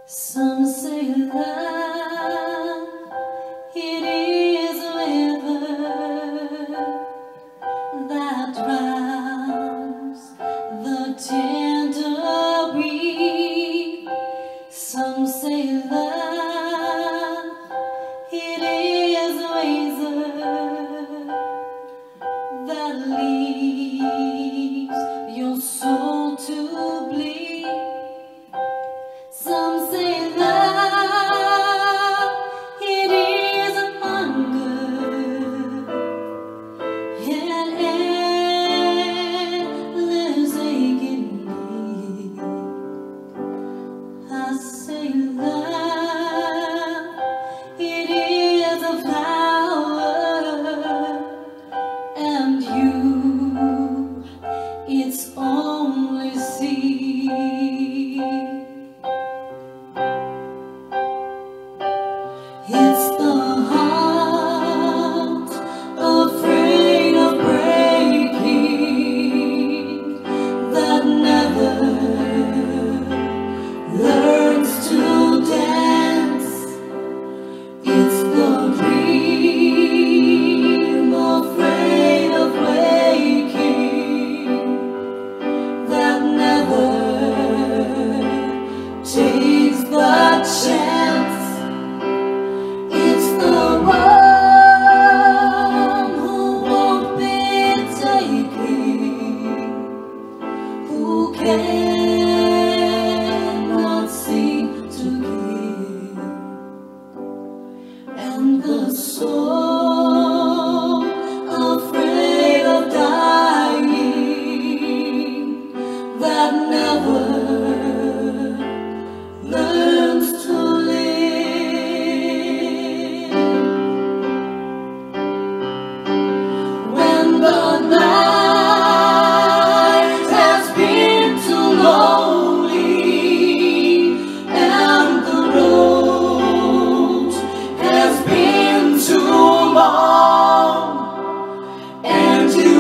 Some say love, it is a river that drowns the tender reed. Some say love, it is a razor that leaves your soul to bleed. Some say love, it is a hunger and endless aching need. I say love, it is a flower, and you, its only seed. It's the heart afraid of breaking that never learns to dance. It's the dream afraid of waking that never takes the chance. It's the one who won't be taken, who cannot seem to give, and the soul afraid of dying that never learns to live. When the night has been too lonely and the road has been too long, and you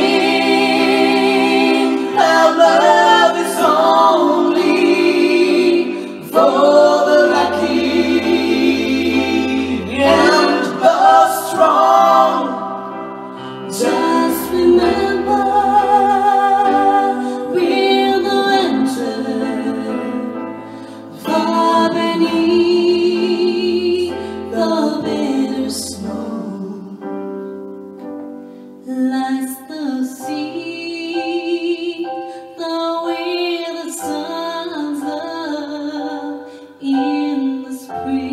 think that love is only for the lucky and the strong, just remember we're the winter far beneath the bitter snow. Lies the sea, the way the sun's love in the spring.